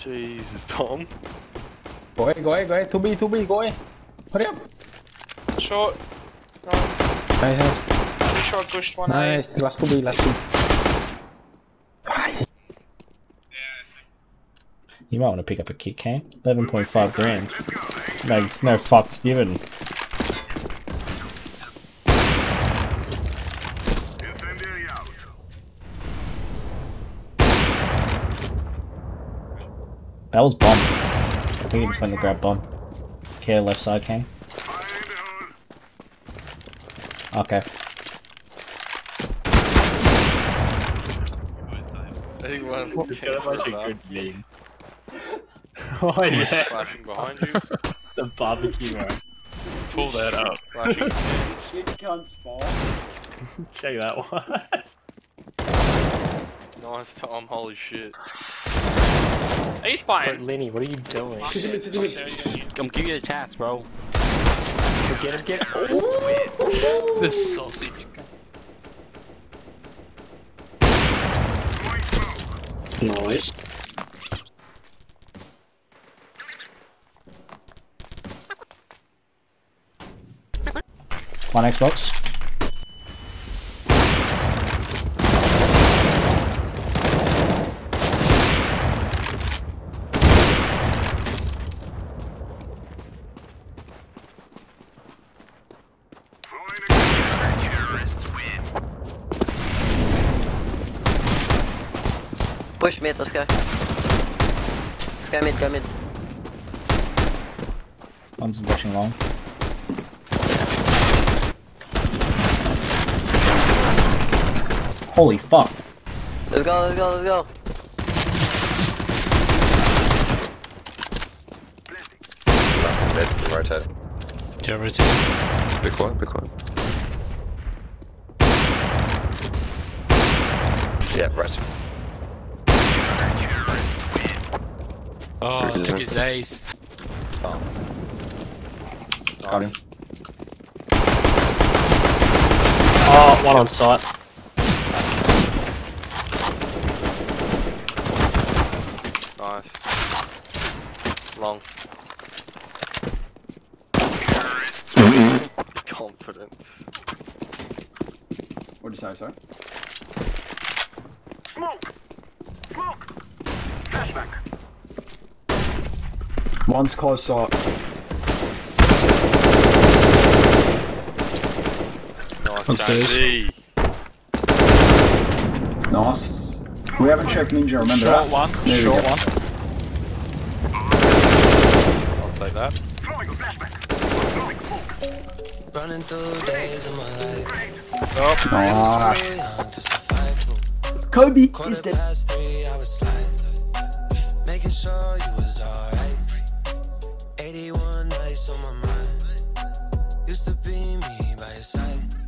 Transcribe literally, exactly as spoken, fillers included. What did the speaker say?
Jesus, Tom. Go away, go away, go away. two B, two B, go away. Hurry up. Short. Nice. Nice, nice. Three short pushed one. Nice. Last two B, last two. You might want to pick up a kick can. eleven point five grand. No, no fucks given. That was bomb. I think he just went to grab bomb. Care left side can. Okay. I think one of It's got such a good meme. Oh yeah. Flashing behind you. The barbecue one. Pull that up. Flashing. Shit cunts fall. Check that one. Nice, Tom. Holy shit. He's playing. Lenny, what are you doing? To the mid, to the mid. I'm giving you the chance, bro. Get him, get him. The sausage. Nice. One Xbox. Push mid, let's go. Let's go mid, go mid. One's pushing long. Holy fuck. Let's go, let's go, let's go. Mid, rotate. Yeah, rotate. Be quiet, be quiet. Yeah, right. Oh, took his ace. Oh. Got him. Oh, one on site. Nice. Long. Confidence. What did you say, sorry? One's close side. Nice. Upstairs. Dandy. Nice. We haven't checked Ninja, remember Short that? one, There we short go. one. I'll take that. Running through days of my life. Oh, Nice. Kobe is dead. Past three hours slides. Making sure you was alright. eighty-one nights on my mind. Used to be me by your side.